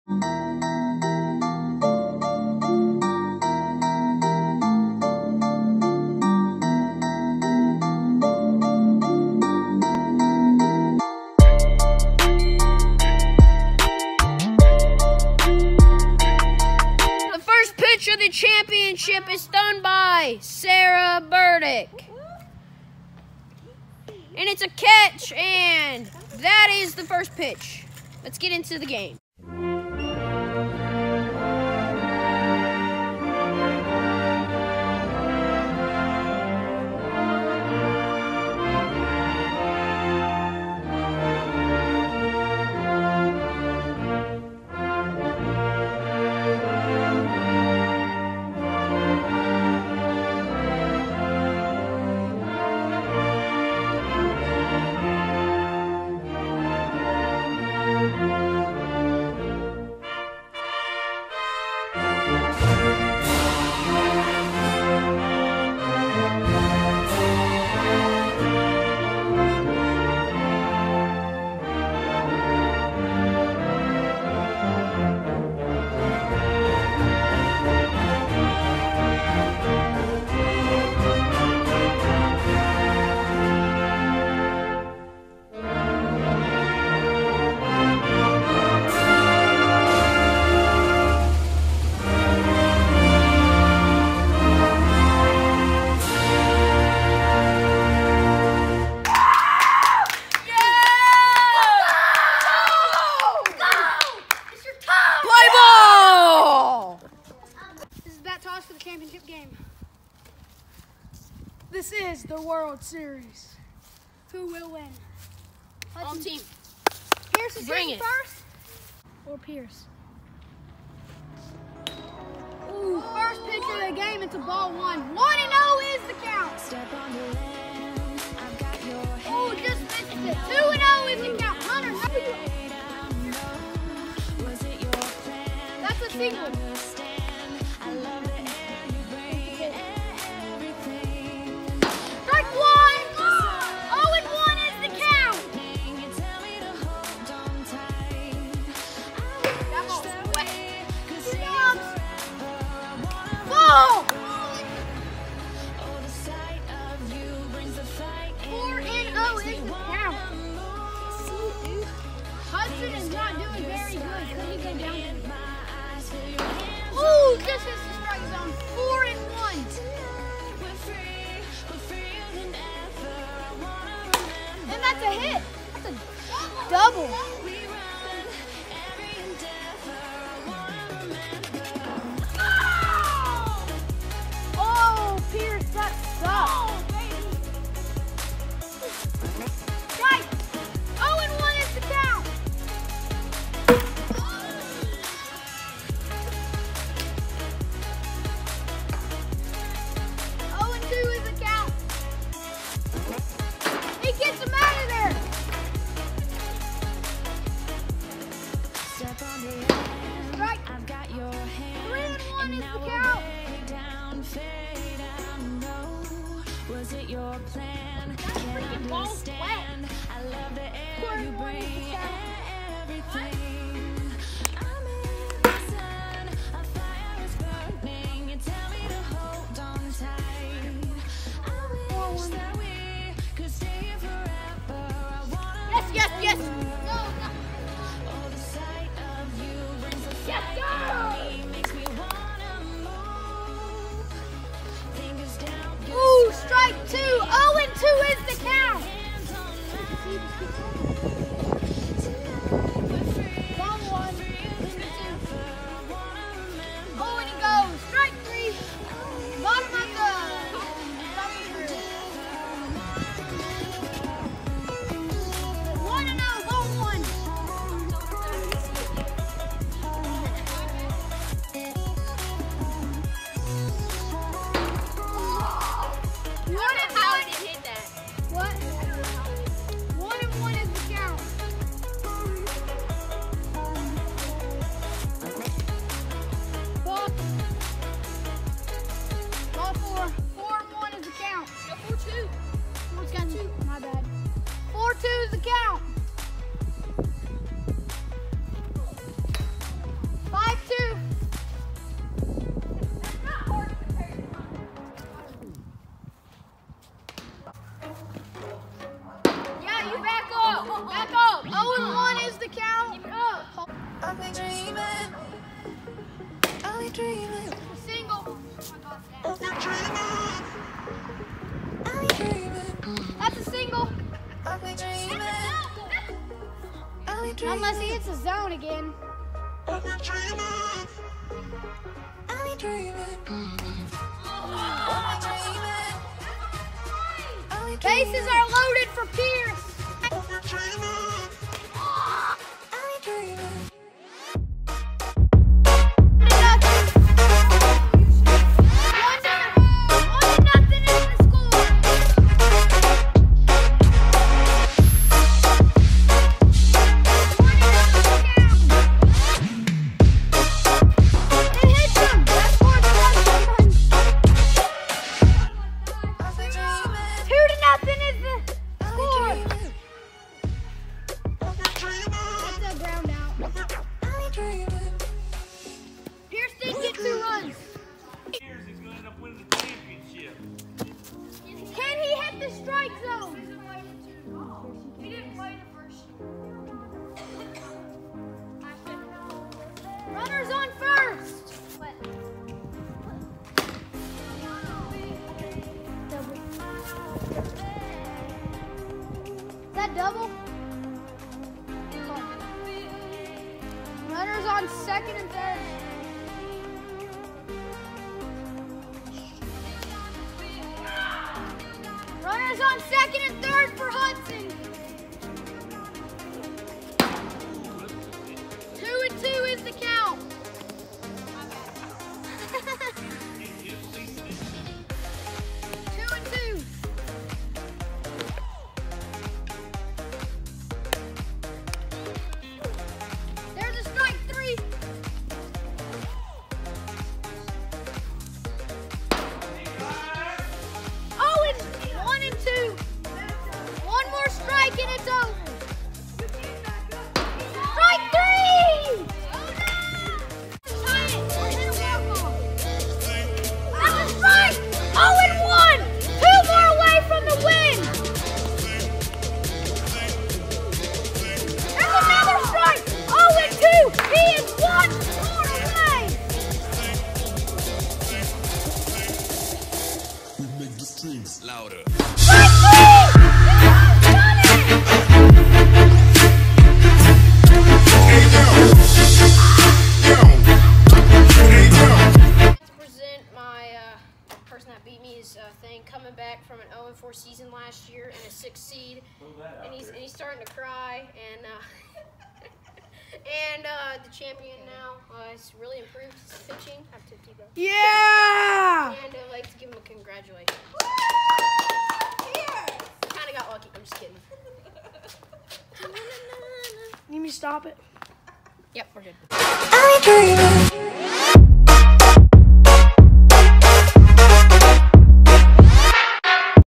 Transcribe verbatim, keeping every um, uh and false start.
Of the championship is thrown by Sarah Burdick. And it's a catch, and that is the first pitch. Let's get into the game. For the championship game. This is the World Series. Who will win? Home team. Pierce is Bring hitting it. first, or Pierce? Ooh, first pitch of the game. It's a ball one. One and zero is the count. Oh, just missed it. Two and zero is the count. Hunter, that's a single. Oh! Four and oh is the count. Hudson is not doing very good. Could he go down? Oh, just hits the strike zone. Four and one. And that's a hit. That's a double. Was it your plan? Can't understand. I love the air you bring. Everything. I'm in the sun. A fire is burning. You tell me to hold on tight. I wish that we could stay here forever. I wanna yes, yes, yes. No, no. Oh, the sight of you brings a fire. Yes, makes me wanna move. Fingers down. Ooh, strike two. Oh, and two is the count. Ball one. Oh, and he goes. Strike three. Bottom of the. One and oh. I'll be dreaming. I'll be dreaming. Single. I'll be dreaming. I'll be dreaming. That's a single. I'll be dreaming. I'll be dreaming. Unless he hits a zone again. I'll be dreaming. I'll be dreaming. I'll be dreaming. I'll be dreaming. Bases are loaded for Pierce. I'll be dreaming. I'll be dreaming. Can he hit the strike zone? He didn't play the first. Runners on first. What? Double. Is that double? Runners on second and third. Runners on second and third for Hudson. Two and two is the count. Two and two. There's a strike three. One more strike and it's over. Strike three! Oh no! Tie it. We're gonna walk off. That's a strike! Oh and one! Two more away from the win! There's another strike! Oh and two! He is one more away! We make the strings louder. Strike three! Thing coming back from an oh and four season last year and a six seed, and he's and he's starting to cry, and uh, and uh, the champion now uh, has really improved his pitching. I have to keep up. Yeah! And I'd like to give him a congratulations. Kind of got lucky. I'm just kidding. Need me to stop it? Yep, we're good. I'll be dreaming.